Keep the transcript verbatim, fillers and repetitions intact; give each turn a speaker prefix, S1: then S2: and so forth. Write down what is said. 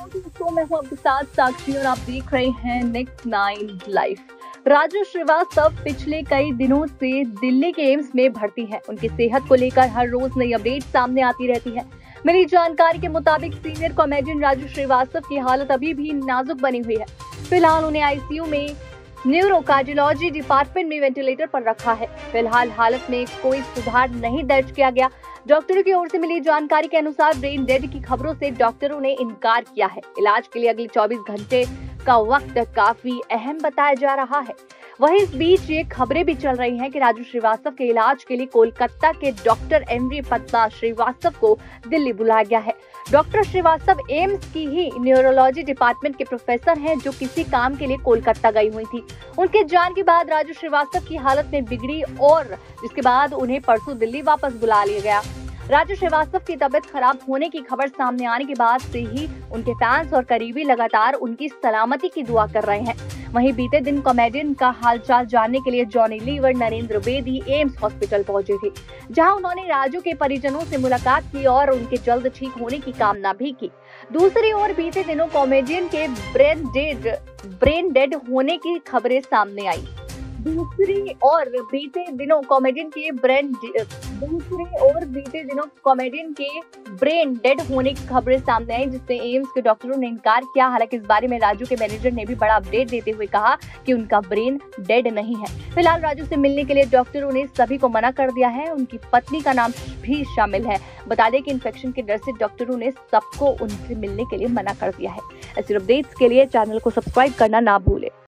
S1: तो मैं हूं आपके साथ साक्षी और आप देख रहे हैं next nine life. Raju Srivastava पिछले कई दिनों से दिल्ली के एम्स में भर्ती हैं। उनकी सेहत को लेकर हर रोज नई अपडेट सामने आती रहती है। मिली जानकारी के मुताबिक सीनियर कॉमेडियन राजू श्रीवास्तव की हालत अभी भी नाजुक बनी हुई है। फिलहाल उन्हें आईसीयू में न्यूरो कार्डियोलॉजी डिपार्टमेंट में वेंटिलेटर पर रखा है। फिलहाल हालत में कोई सुधार नहीं दर्ज किया गया। डॉक्टरों की ओर से मिली जानकारी के अनुसार ब्रेन डेड की खबरों से डॉक्टरों ने इनकार किया है। इलाज के लिए अगले चौबीस घंटे का वक्त काफी अहम बताया जा रहा है। वहीं इस बीच ये खबरें भी चल रही हैं कि राजू श्रीवास्तव के इलाज के लिए कोलकाता के डॉक्टर एमवी पद्मा श्रीवास्तव को दिल्ली बुलाया गया है। डॉक्टर श्रीवास्तव एम्स की ही न्यूरोलॉजी डिपार्टमेंट के प्रोफेसर हैं, जो किसी काम के लिए कोलकाता गई हुई थी। उनके जान के बाद राजू श्रीवास्तव की हालत में बिगड़ी और जिसके बाद उन्हें परसों दिल्ली वापस बुला लिया गया। राजू श्रीवास्तव की तबीयत खराब होने की खबर सामने आने के बाद से ही उनके फैंस और करीबी लगातार उनकी सलामती की दुआ कर रहे हैं। वहीं बीते दिन कॉमेडियन का हालचाल जानने के लिए जॉनी लीवर नरेंद्र बेदी एम्स हॉस्पिटल पहुंचे थे, जहां उन्होंने राजू के परिजनों से मुलाकात की और उनके जल्द ठीक होने की कामना भी की। दूसरी ओर बीते दिनों कॉमेडियन के ब्रेन डेड ब्रेन डेड होने की खबरें सामने आई। दूसरी और बीते दिनों कॉमेडियन के ब्रेन दूसरी और बीते दिनों कॉमेडियन के ब्रेन डेड होने की खबरें सामने आई, जिससे एम्स के डॉक्टरों ने इनकार किया। हालांकि इस बारे में राजू के मैनेजर ने भी बड़ा अपडेट देते हुए कहा कि उनका ब्रेन डेड नहीं है। फिलहाल राजू से मिलने के लिए डॉक्टरों ने सभी को मना कर दिया है। उनकी पत्नी का नाम भी शामिल है। बता दें कि इन्फेक्शन के डर से डॉक्टरों ने सबको उनसे मिलने के लिए मना कर दिया है। ऐसे अपडेट्स के लिए चैनल को सब्सक्राइब करना ना भूलें।